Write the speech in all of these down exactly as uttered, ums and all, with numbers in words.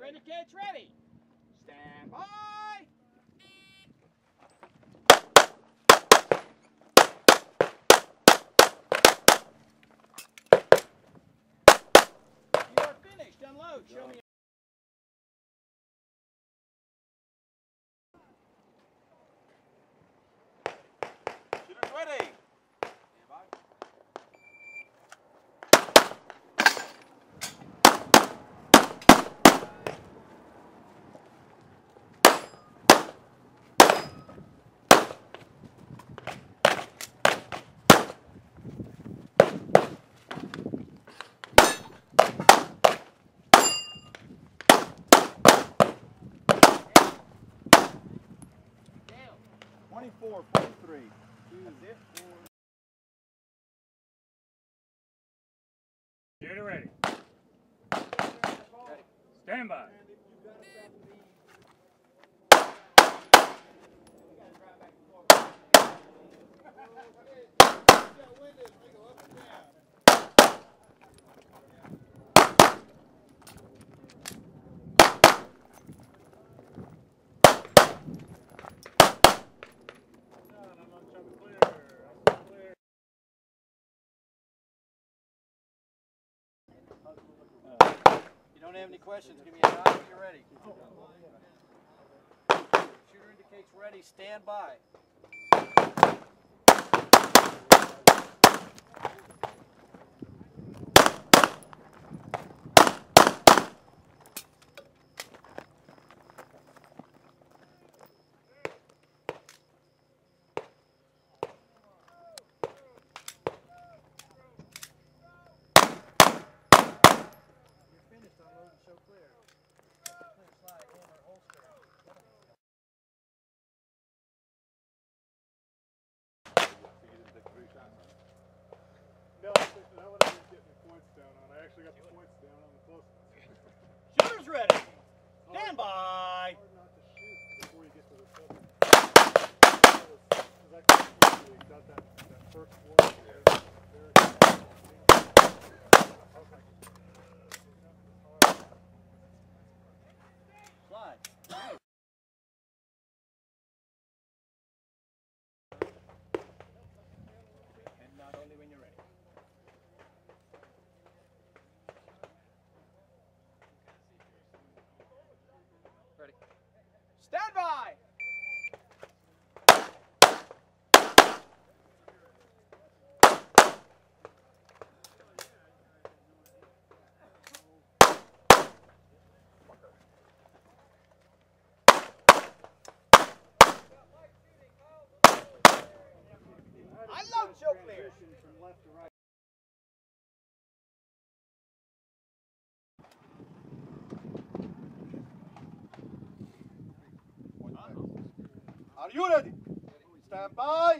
indicates ready. Stand by. You are finished. Unload. Show me. Shooter's ready. twenty-four forty-three. That's it. Shooter ready. Stand by. You don't have any questions, give me a nod when you're ready. Shooter indicates ready, stand by. So clear. Clear slide, hammer, holster. No, that would have been getting the points down on. I actually got the points down on the close ones. Shooter's ready. Stand by. Hard not to shoot before you get to the top. Because I got that, that first one. Very Slide. And not only when you're ready. Ready. Stand by. I love show clear. from left to right. Are you ready? Stand by.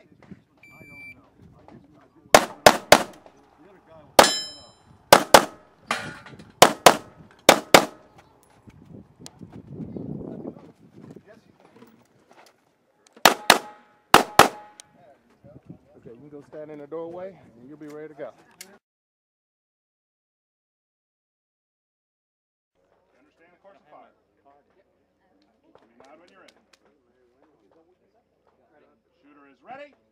Okay, you can go stand in the doorway and you'll be ready to go. You understand the course of fire? Give me a nod when you're ready. Shooter is ready.